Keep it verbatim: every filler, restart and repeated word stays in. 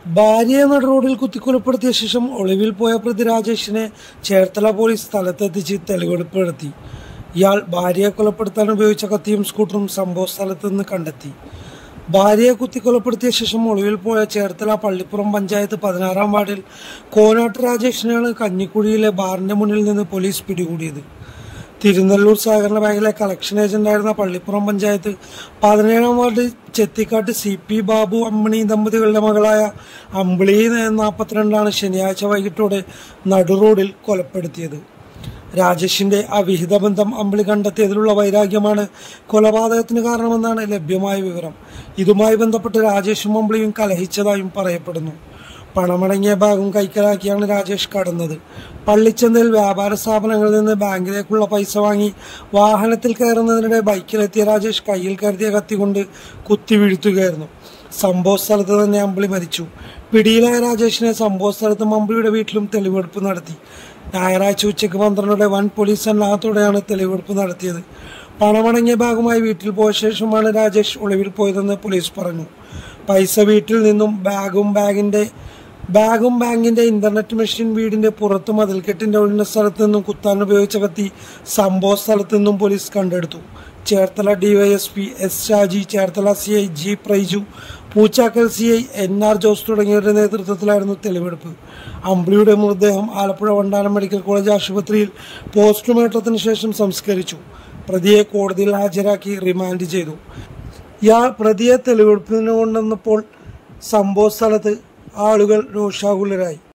ഭാര്യയെ നട റോഡിൽ കുത്തിക്കൊലപ്പെടുത്തിയ ശേഷം ഒളിവിൽ പോയ പ്രതി രാജേഷിനെ ചേർത്തല പോലീസ് സ്ഥലത്തെത്തിച്ച് തെളിവെടുപ്പ് നടത്തി. ഇയാൾ ഭാര്യയെ കൊലപ്പെടുത്താൻ ഉപയോഗിച്ച കത്തിയും സ്കൂട്ടറും സംഭവ സ്ഥലത്ത് നിന്ന് കണ്ടെത്തി. ഭാര്യയെ കുത്തിക്കൊലപ്പെടുത്തിയ ശേഷം ഒളിവിൽ പോയ ചേർത്തല പള്ളിപ്പുറം പഞ്ചായത്ത് പതിനാറാം വാർഡിൽ കോനാട്ട് രാജേഷിനെയാണ് കഞ്ഞിക്കുഴിയിലെ ബാറിന്റെ മുന്നിൽ നിന്ന് പോലീസ് പിടികൂടിയത്. തിരുനെല്ലൂർ സഹകരണ ബാങ്കിലെ കളക്ഷൻ ഏജന്റായിരുന്ന പള്ളിപ്പുറം പഞ്ചായത്ത് പതിനേഴാം ward Chethikkattu C P Babu Ammani ദമ്പതികളുടെ മകളായ അമ്പിളി നാൽപ്പത്തിരണ്ടാണ് ശനിയാഴ്ച വൈകിട്ടോടെ നടുറോഡിൽ കൊലപ്പെടുത്തിയത്. രാജേഷിന്റെ അവിഹിത ബന്ധം അമ്പിളി കണ്ടെത്തിയതിലുള്ള വൈരാഗ്യമാണ് കൊലപാതകത്തിന് കാരണമെന്നാണ് ലഭ്യമായ വിവരം. ഇതുമായി ബന്ധപ്പെട്ട് രാജേഷും അമ്പിളിയും കലഹിച്ചതായും പറയപ്പെടുന്നു. പണമടങ്ങിയ ബാഗും കൈക്കലാക്കിയാണ് രാജേഷ് കടന്നത്. പള്ളിച്ചന്തയിൽ വ്യാപാര സ്ഥാപനങ്ങളിൽ നിന്ന് ബാങ്കിലേക്കുള്ള പൈസ വാങ്ങി വാഹനത്തിൽ കയറുന്നതിനിടെ ബൈക്കിലെത്തിയ രാജേഷ് കയ്യിൽ കരുതിയ കത്തി കൊണ്ട് കുത്തി വീഴ്ത്തുകയായിരുന്നു. സംഭവ സ്ഥലത്ത് തന്നെ അമ്പിളി മരിച്ചു. പിടിയിലായ രാജേഷിനെ സംഭവ സ്ഥലത്തും അമ്പിളിയുടെ വീട്ടിലും തെളിവെടുപ്പ് നടത്തി. ഞായറാഴ്ച ഉച്ചയ്ക്ക് പന്ത്രണ്ടോടെ വൻ പോലീസ് സന്നാഹത്തോടെയാണ് തെളിവെടുപ്പ് നടത്തിയത്. പണമടങ്ങിയ ബാഗുമായി വീട്ടിൽ പോയ ശേഷമാണ് രാജേഷ് ഒളിവിൽ പോയതെന്ന് പോലീസ് പറഞ്ഞു. പൈസ വീട്ടിൽ നിന്നും ബാഗും ബാഗിന്റെ ബാഗും ബാങ്കിന്റെ ഇന്റർനെറ്റ് മെഷീൻ വീടിന്റെ പുറത്ത് മതിൽക്കെട്ടിന്റെ ഒഴിഞ്ഞ സ്ഥലത്ത് നിന്നും കുത്താൻ ഉപയോഗിച്ച കത്തി സംഭവ സ്ഥലത്ത് നിന്നും പോലീസ് കണ്ടെടുത്തു. Cherthala DYSP S Shaji, Cherthala C I G Praiju, Poochakkal C I N R Jose തുടങ്ങിയവരുടെ നേതൃത്വത്തിലായിരുന്നു തെളിവെടുപ്പ്. അമ്പിളിയുടെ മൃതദേഹം ആലപ്പുഴ വണ്ടാനം മെഡിക്കൽ കോളേജ് ആശുപത്രിയിൽ പോസ്റ്റ്മോർട്ടത്തിന് ശേഷം സംസ്കരിച്ചു. പ്രതിയെ കോടതിയിൽ ഹാജരാക്കി റിമാൻഡ് ചെയ്തു. ഇയാൾ പ്രതിയെ തെളിവെടുപ്പിന് കൊണ്ടുവന്നപ്പോൾ സംഭവ സ്ഥലത്ത് ആളുകൾ രോഷാകുലരായി.